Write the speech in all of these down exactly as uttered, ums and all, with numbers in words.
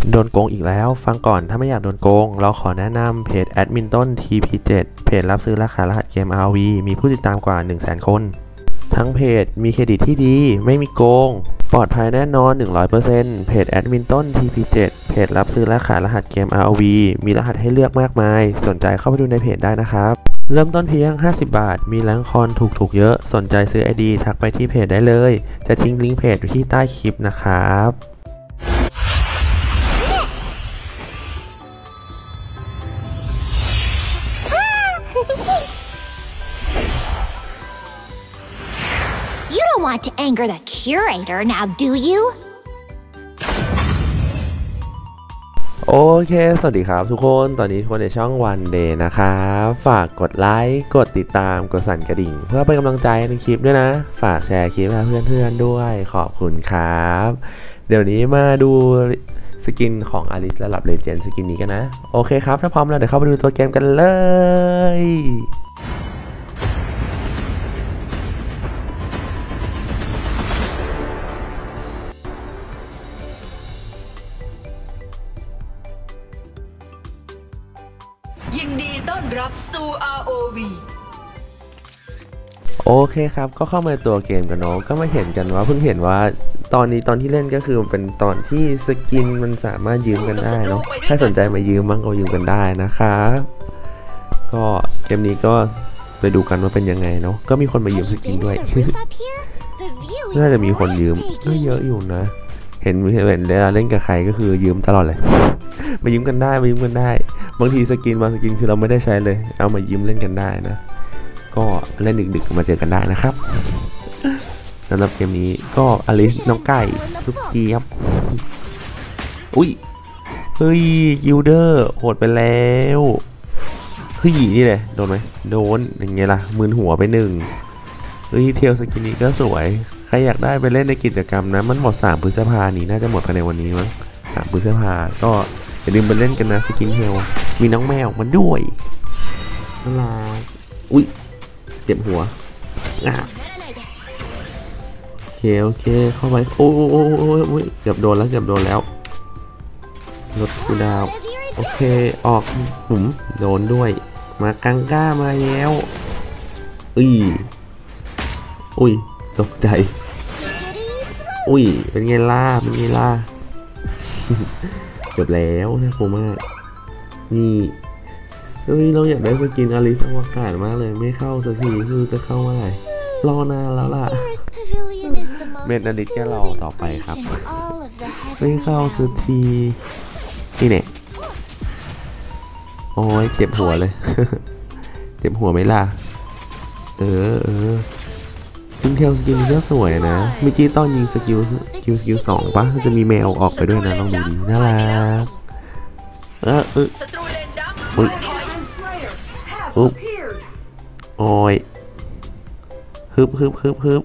โดนโกงอีกแล้วฟังก่อนถ้าไม่อยากโดนโกงเราขอแนะนำเพจแอดมินต้น ที พี เจ็ด เพจรับซื้อราคารหัสเกม อาร์ โอ วี มีผู้ติดตามกว่า หนึ่งแสน คนทั้งเพจมีเครดิตที่ดีไม่มีโกงปลอดภัยแน่นอน หนึ่งร้อยเปอร์เซ็นต์ เพจแอดมินต้น ที พี เจ็ด เพจรับซื้อและขายรหัสเกม อาร์ โอ วี มีรหัสให้เลือกมากมายสนใจเข้าไปดูในเพจได้นะครับเริ่มต้นเพียงห้าสิบบาทมีแรงคอนถูกๆเยอะสนใจซื้อ ไอ ดี ทักไปที่เพจได้เลยจะทิ้งลิงก์เพจอยู่ที่ใต้คลิปนะครับ You don't want to anger the curator now, do you? โอเคสวัสดีครับทุกคนตอนนี้ทุกคนในช่อง One Day นะครับฝากกดไลค์กดติดตามกดสั่นกระดิ่งเพื่อเป็นกำลังใจในคลิปด้วยนะฝากแชร์คลิปให้เพื่อนๆด้วยขอบคุณครับเดี๋ยวนี้มาดูสกินของอลิสระดับเลเจนด์สกินนี้กันนะโอเคครับถ้าพร้อมแล้วเดี๋ยวเข้าไปดูตัวเกมกันเลยยินดีต้อนรับสู่ อาร์ โอ วีโอเคครับก็เข้ามาตัวเกมกันเนาะก็มาเห็นกันว่าเพิ่งเห็นว่าตอนนี้ตอนที่เล่นก็คือมันเป็นตอนที่สกินมันสามารถยืมกันได้เนาะถ้าสนใจมายืมบ้างก็ยืมกันได้นะครับก็เกมนี้ก็ไปดูกันว่าเป็นยังไงเนาะก็มีคนมายืมสกินด้วย น่าจะมีคนยืมก็เยอะอยู่นะเห็นเห็นเวลาเล่นกับใครก็คือยืมตลอดเลยมายืมกันได้มายืมกันได้บางทีสกินบางสกินคือเราไม่ได้ใช้เลยเอามายืมเล่นกันได้นะก็เล่นดึกๆมาเจอกันได้นะครับสำหรับเกมนี้ก็อลิสน้องไก่ทุกทีครับอุ้ยเฮ้ยยิลเดอร์โหดไปแล้วเฮ้ยนี่เลยโดนไหมโดนอย่างเงี้ยล่ะมืนหัวไปหนึ่งเฮ้ยเทลสกินนี้ก็สวยใครอยากได้ไปเล่นในกิจกรรมนะมันหมดสามพฤษภานี้น่าจะหมดภายในวันนี้มั้งสามพฤษภาก็อย่าลืมไปเล่นกันนะสกินเทลมีน้องแมวมันด้วยน่ารักอุ้ยเจ็บหัวอ่ะโอเคโอเคเข้าไปโอ้โอ้เกือบโดนแล้วเกือบโดนแล้วลดคูดาวโอเคออกผมโดนด้วยมากังก้ามาแล้วอุ้ยอุ้ยตกใจอุ้ยเป็นไงล่ะเป็นไงล่ะเกือบแล้วนะโคมากนี่เฮ้ยเราอยากได้สกินอลิสอวกาศมากเลยไม่เข้าสักทีคือจะเข้าเมื่อไหร่รอนานแล้วล่ะเมดอลิสแค่รอต่อไปครับไม่เข้าสักทีนี่เนี่ยโอ้ยเจ็บหัวเลยเจ็บหัวไหมล่ะเออเออยิงเทลสกิลก็สวยนะเมื่อกี้ตอนยิงสกิลสกิลสกิลสองปะจะมีแมวออกไปด้วยนะลองดูดีน่ารักเออเอออุ๊ยอุ๊บโอ้ยฮึบฮึบฮึบฮึบ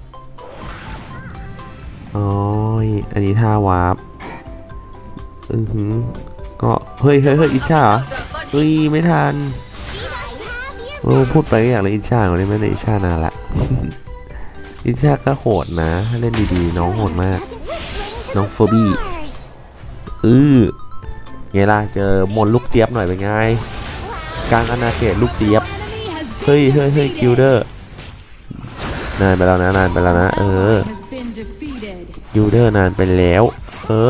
โอ้ยอันนี้ท่าวาร์ปอือหือก็เฮ้ยเฮ้ยเฮ้ยอิชชาเหรอเฮ้ยไม่ทันโอ้พูดไปก็อยากเลยอิชชาวันนี้ไม่ได้อิชชานานละอิชชาก็โหดนะเล่นดีๆน้องโหดมากน้องโฟบี้อือไงล่ะเจอมนลูกเจี๊ยบหน่อยเป็นไงกลางอาณาเขตลูกเจี๊ยบเฮ้ยเฮ้ยเฮ้ยกิลเดอร์นานไปแล้วนะนานไปแล้วนะเออกิลเดอร์นานไปแล้วเออ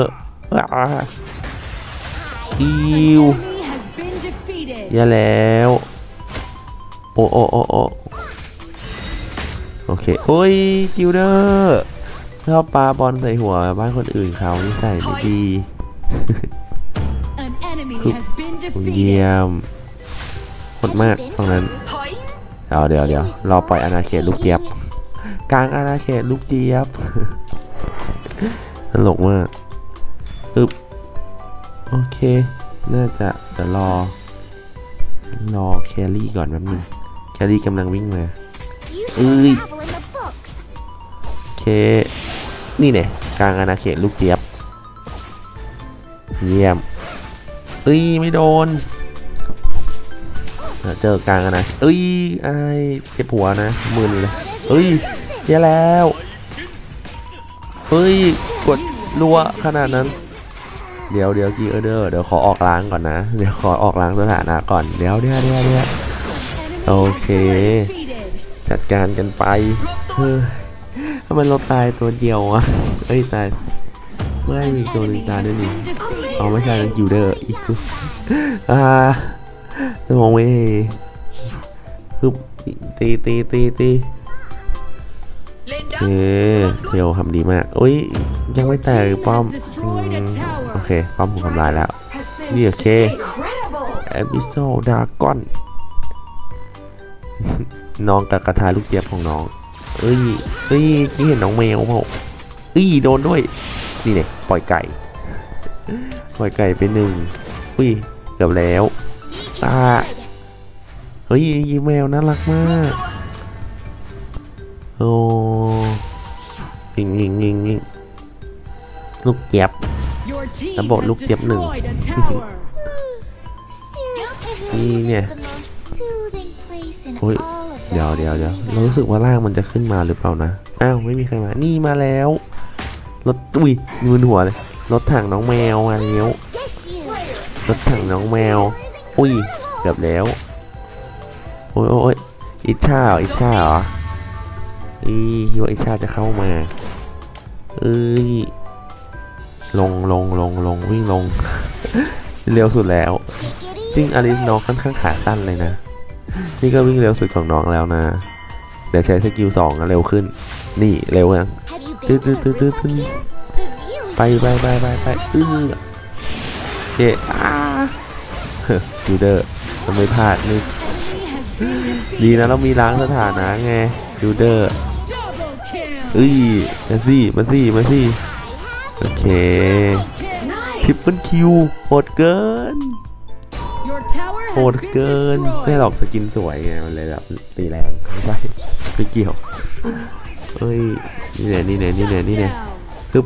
กิวอย่าแล้วโอ้โอ้โอ้โอ้โอเคโอ้ยกิลเดอร์ชอบปาบอลใส่หัวบ้านคนอื่นเขานี่ใส่ไม่ดีเยี่ยมโหดมากตรงนั้นเดี๋ยวเดี๋ยวเดี๋ยวรอปล่อยอาณาเขตลูกเจี๊ยบกลางอาณาเขตลูกเจี๊ยบตลกมากอึบโอเคน่าจะเดี๋ยวรอรอแครี่ก่อนแป๊บนึงแครี่กำลังวิ่งมาเอ้ยโอเคนี่เนี่ยกลางอาณาเขตลูกเจี๊ยบเยี่ยมเอ้ยไม่โดนเจอกลางนะเอ้ยไอ้เจ็บหัวนะมึนเลยเอ้ยแย่แล้วเฮ้ยกดรัวขนาดนั้นเดี๋ยวเดี๋ยวกีเออเดอร์เดี๋ยวขอออกล้างก่อนนะเดี๋ยวขอออกล้างสถานะก่อนเดี๋ยวเดี๋ยวเดี๋ยวเดี๋ยวโอเคจัดการกันไปเฮ้ยทำไมเราตายตัวเดียวอะเอ้ยตายไม่มีตัวหนึ่งตายด้วยนี่เอาไม่ใช่นั่นกิลเดอร์อีกคืออ่าจะมองไม่ฮึบตีตีตีตีโอเคเทลทำดีมากโอ้ยยังไม่แตกป้อมโอเคป้อมถูกทำลายแล้วนี่โอเคเอพิโซดดราก้อนน้องกับกระทาลูกเจี๊ยบของน้องเอ้ยเอ้ยที่เห็นน้องแมวเปล่าเอ้ยโดนด้วยนี่เนี่ยปล่อยไก่ปล่อยไก่ไปหนึ่งอุ้ยเกือบแล้วตาเฮ้ยยีแมวน่ารักมากโอ้ยิงยิงยิงยิงลูกเจี๊ยบระบบลูกเจี๊ยบหนึ่งนี่เนี่ยโอ้ยเดี๋ยวเดี๋ยวเดี๋ยวเรารู้สึกว่าล่างมันจะขึ้นมาหรือเปล่านะอ้าวไม่มีใครมานี่มาแล้วรถอุ้ยมือหัวเลยรถถังน้องแมวมาแล้วรถถังน้องแมวอุ้ยเกือบแล้วโอ้ยโอ้ยอิชาอิชาเหรออีคิดว่าอิชาจะเข้ามาเอ้ยลงลงลงลงวิ่งลง เร็วสุดแล้วจริงอลิสน้องค่อนข้างขาสั้นเลยนะนี่ก็วิ่งเร็วสุดของน้องแล้วนะเดี๋ยวใช้สกิลสองเร็วขึ้นนี่เร็วยังตื้อตื้อตื้อตื้อตื้อไปไปไปไปไปอื้อเจ๊อ้าดูเดอร์ทำไมพลาดนี่ดีนะเรามีล้างสถานะไงดูเดอร์เอ้ยมาสิมาสิมาสิโอเคทริปเปิลคิวโหดเกินโหดเกินไม่หรอกสกินสวยไงมันเลยแบบตีแรงไม่ใช่ไม่เกี่ยวเอ้ยนี่แน่นี่แน่นี่แน่นี่แน่ปึ๊บ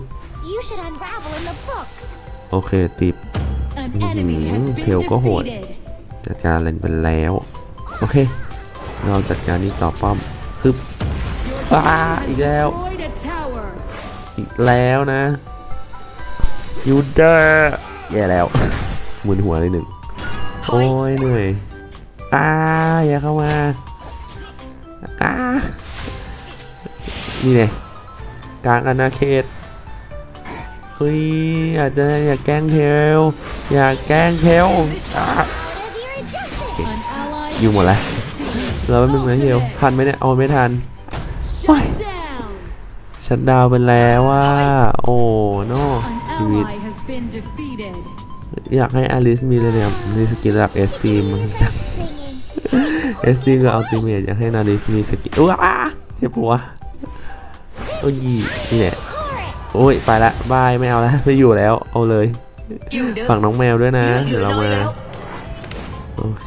โอเคติดเทลก็โหดจัดการเล่นไปแล้วโอเคเราจัดการนี้ต่อป้อมปึ๊บอ้าอีกแล้วอีกแล้วนะยูเดอร์แย่แล้วมึนหัวเลยหนึ่งโอ้ยเหนื่อยอ้าอย่าเข้ามาอ้านี่ไงกลางอาณาเขตเฮ้ยอาจจะอยากแกล้งเทลอยากแกล้งเทลอยู่หมดแล้วเราเป็นมึงนะเทลทันไหมเนี่ยเอาไม่ทันชัดดาวเป็นแล้วว่าโอ้โน่ชีวิตอยากให้อลิสมีเลยเนี่ยมีสกิลระดับเอสตีมเอสตีมกับอัลติเมทอยากให้นาริสมีสกิลอ้าเจ็บหัวโอ้ยนี่แหละโอ้ยไปละบายไม่เอาแล้วไม่อยู่แล้วเอาเลยฝั่งน้องแมวด้วยนะเดี๋ยวเรามาโอเค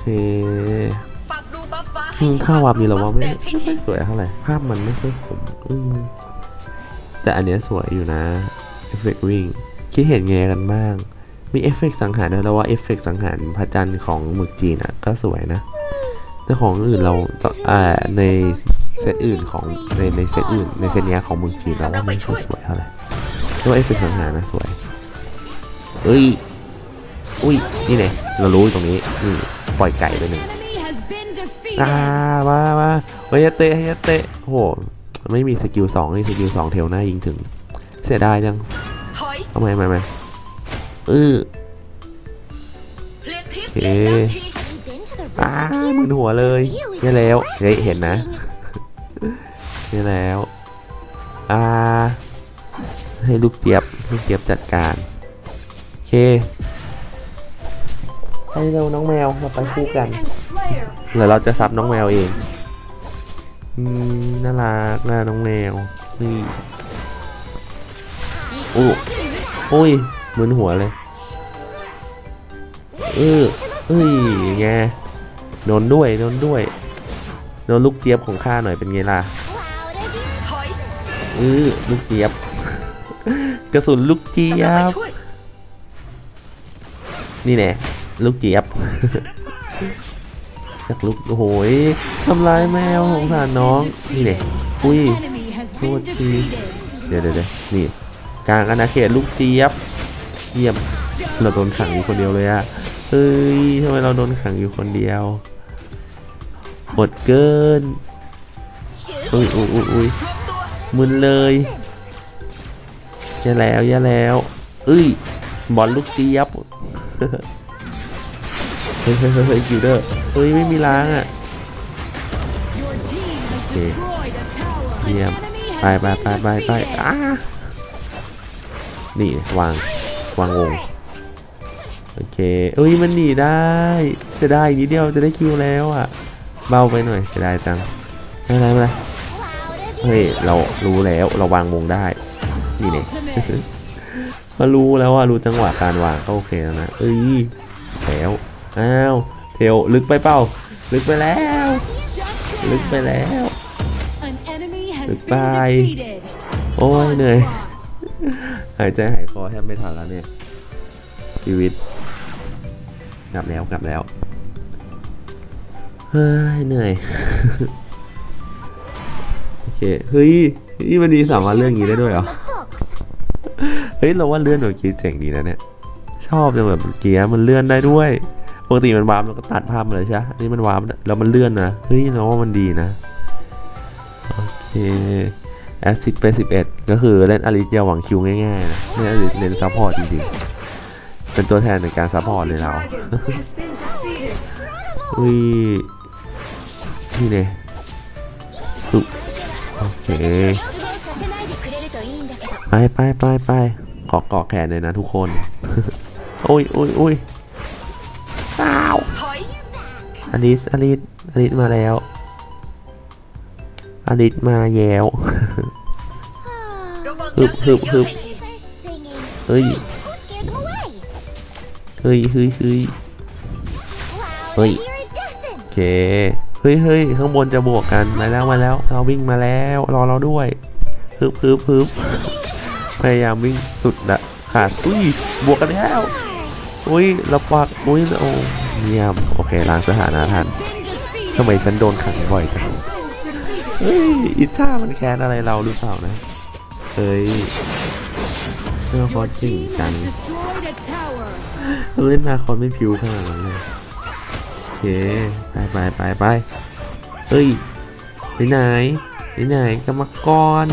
ถ้าวับนี้เราว่าไม่ไม่สวยเท่าไหร่ภาพมันไม่ค่อยสมแต่อันเนี้ยสวยอยู่นะเอฟเฟกต์วิ่งคิดเห็นไงกันบ้างมีเอฟเฟกต์สังหารด้วยแล้วว่าเอฟเฟกต์สังหารพระจันทร์ของหมึกจีนอ่ะก็สวยนะแต่ของอื่นเราอ่าในเซตอื่นของในในเซตอื่นในเซตนี้ของหมึกจีนเราว่าไม่ค่อยสวยเท่าไหร่แต่ว่าเอฟเฟกต์สังหารนะสวยเอ้ยอุ้ยนี่ไงเรารู้ตรงนี้นี่ปล่อยไก่ไปหนึ่งอ่ามามาเฮ้ยเตะเฮ้ยเตะโหไม่มีสกิลสองนี่สกิลสองเทลหน้ายิงถึงเสียดายจังทำไมไม่ไม่เออโอเคอ้ามึนหัวเลยนี่แล้วเฮ้ยเห็นนะนี่แล้วอ่าให้ลูกเจี๊ยบลูกเจี๊ยบจัดการโอเคให้เราน้องแมวเราไปคู่กันเดี๋ยวเราจะซับน้องแมวเองอืมน่ารักน่าน้องแมวนี่โอ้โอ้ยมึนหัวเลยเออเอ้ยไงโดนด้วยโดนด้วยโดนลูกเจี๊ยบของข้าหน่อยเป็นไงล่ะเออลูกเจี๊ยบกระสุนลูกเจี๊ยบนี่แน่ลูกเจี๊ยบจากลูกโอ้โหทำลายแมวของสารน้องนี่แน่อุ้ยโทษทีเดี๋ยวเดี๋ยวนี่กลางอาณาเขตลูกเจี๊ยบเยี่ยมเราโดนขังอยู่คนเดียวเลยอะเฮ้ยทำไมเราโดนขังอยู่คนเดียวหดเกินอุ้ยอุ้ยอุ้ยอุ้ยมึนเลยอย่าแล้วอย่าแล้วเอ้ยบอลลูกเจี๊ยบเฮ้ยเฮ้ยเฮ้ยคิวเดอร์เฮ้ยไม่มีล้างอ่ะโอเคเยี่ยมไปไปไปไปไปอ้านี่วางวางวงโอเคเอ้ยมันหนีได้จะได้นิดเดียวจะได้คิวแล้วอ่ะเบาไปหน่อยจะได้จังไม่ไรไม่ไรเฮ้ยเรารู้แล้วเราวางวงได้นี่เนี่ยมารู้แล้วว่ารู้จังหวะการวางก็โอเคแล้วนะเอ้ยแล้วอ้าวเทลลึกไปเปล่าลึกไปแล้วลึกไปแล้วลึกไปโอ้ยเหนื่อยหายใจหายคอแทบไม่ทันแล้วเนี่ยชีวิตกลับแล้วกลับแล้วเฮ้ยเหนื่อยโอเคเฮ้ยนี่มันดีสามารถเลื่อนอย่างนี้ได้ด้วยเหรอเฮ้ยเราว่าเลื่อนแบบกี้เจ๋งดีนะเนี่ยชอบจังแบบเกียร์มันเลื่อนได้ด้วยปกติมันวาร์ปแล้วก็ตัดภาพมาเลยใช่ไหมนี่มันวาร์ปแล้วมันเลื่อนนะเฮ้ยเราว่ามันดีนะโอเคแอสซิดไปสิบเอ็ดก็คือเล่นอลิสอย่าหวังคิวง่ายๆนะเล่นอลิสเล่นซัพพอร์ตจริงๆเป็นตัวแทนในการซัพพอร์ตเลยเราอุ้ยนี่เนี่ยโอเคไปไปไปไปขอเกาะแขนเลยนะทุกคนโอ้ยโอ้ยโอ้ยอ้าวอลิสอลิสอลิสมาแล้วอลิสมาแย้วฮึบฮึบฮึบเฮ้ยเฮ้ยเฮ้ยเฮ้ยเฮ้ยโอเคเฮ้ยเฮ้ยข้างบนจะบวกกันมาแล้วมาแล้วเราวิ่งมาแล้วรอเราด้วยฮึบฮึบฮึบพยายามวิ่งสุดอะขาดอุ้ยบวกกันแล้วอุ้ยเราปักอุ้ยโอ้เยี่ยมโอเคล้างสถานะทันทำไมฉันโดนขังบ่อยจังเฮ้ยอิชามันแค้นอะไรเราหรือเปล่านะเฮ้ยเล่นนาคอสจริงจังเล่นนาคอสไม่ผิวขนาดนั้นเลยโอเคไปไปไปไปเฮ้ยไปไหนไปไหนกรรมกร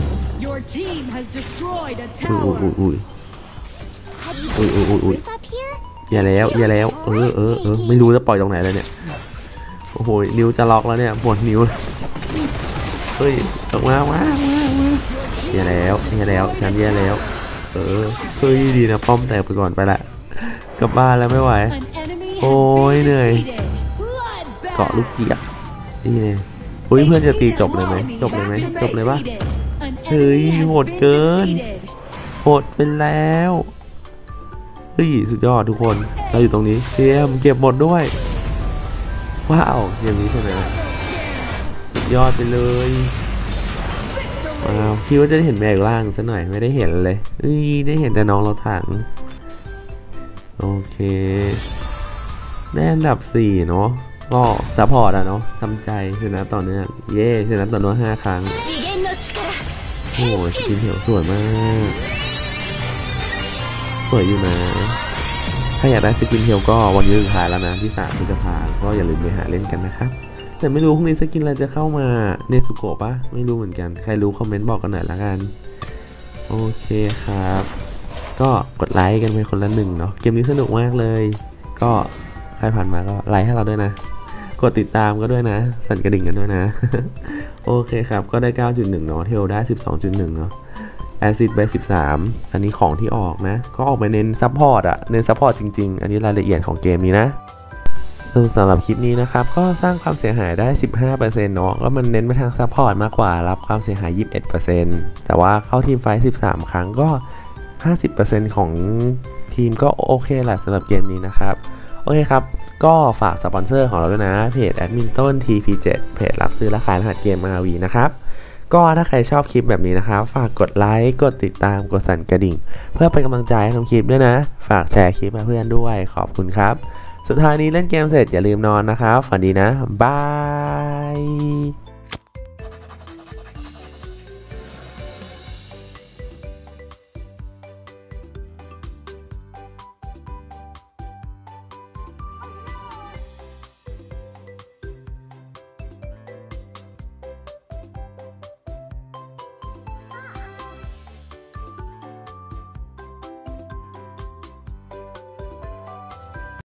อุ้ยอุ้ยอุ้ยอุ้ยอุ้ยอุ้ยอุ้ยอย่าแล้วอย่าแล้วเออเออเออไม่รู้จะปล่อยตรงไหนเลยเนี่ยโอ้โหนิ้วจะล็อกแล้วเนี่ยปวดนิ้วเฮ้ยออกมามามามาอย่าแล้วอย่าแล้วฉันอย่าแล้วเออเฮ้ยดีนะป้อมแตกไปก่อนไปละกลับบ้านแล้วไม่ไหวโอ้ยเหนื่อยเกาะลูกเกียร์นี่เลยเฮ้ยเพื่อนจะตีจบเลยไหมจบเลยไหมจบเลยปะเฮ้ยโหดเกินโหดเป็นแล้วเฮ้ยสุดยอดทุกคนเราอยู่ตรงนี้เตรียมเก็บหมดด้วยว้าวอย่างนี้ใช่ไหมสุดยอดไปเลยว้าวคิดว่าจะได้เห็นแม่อยู่ล่างซะหน่อยไม่ได้เห็นเลยเอ้ยได้เห็นแต่น้องเราถังโอเคได้อันดับสี่เนาะก็ซัพพอร์ตอะเนาะทำใจชนะต่อเนื่องเย่ชนะต่อเนื่องห้าครั้งโอ้ยสกินเหี่ยวสวยมากสวยอยู่นะถ้าอยากได้สกินเหี่ยวก็วันนี้สุดท้ายแล้วนะที่สามพฤษภาคมก็อย่าลืมไปหาเล่นกันนะครับแต่ไม่รู้พรุ่งนี้สกินอะไรจะเข้ามาเนซุโกะปะไม่รู้เหมือนกันใครรู้คอมเมนต์บอกกันหน่อยละกันโอเคครับก็กดไลค์กันไปคนละหนึ่งเนาะเกมนี้สนุกมากเลยก็ใครผ่านมาก็ไลค์ให้เราด้วยนะกดติดตามก็ด้วยนะสั่นกระดิ่งกันด้วยนะโอเคครับก็ได้ เก้าจุดหนึ่ง เนาะเทลได้ สิบสองจุดหนึ่ง เนาะแอซิดไปสิบสามอันนี้ของที่ออกนะก็ออกไปเน้นซัพพอร์ตอะเน้นซัพพอร์ตจริงๆอันนี้รายละเอียดของเกมนี้นะสำหรับคลิปนี้นะครับก็สร้างความเสียหายได้ สิบห้าเปอร์เซ็นต์ เนาะก็มันเน้นไปทางซัพพอร์ตมากกว่ารับความเสียหาย ยี่สิบเอ็ดเปอร์เซ็นต์ แต่ว่าเข้าทีมไฟท์สิบสามครั้งก็ ห้าสิบเปอร์เซ็นต์ ของทีมก็โอเคแหละสำหรับเกมนี้นะครับโอเคครับก็ฝากสปอนเซอร์ของเราด้วยนะเพจแอดมินต้น ที พี เจ็ด เพจรับซื้อและขายรหัสเกม อาร์ วี นะครับก็ถ้าใครชอบคลิปแบบนี้นะครับฝากกดไลค์กดติดตามกดสั่นกระดิ่งเพื่อเป็นกำลังใจให้ทำคลิปด้วยนะฝากแชร์คลิปให้เพื่อนด้วยขอบคุณครับสุดท้ายนี้เล่นเกมเสร็จอย่าลืมนอนนะครับฝันดีนะบาย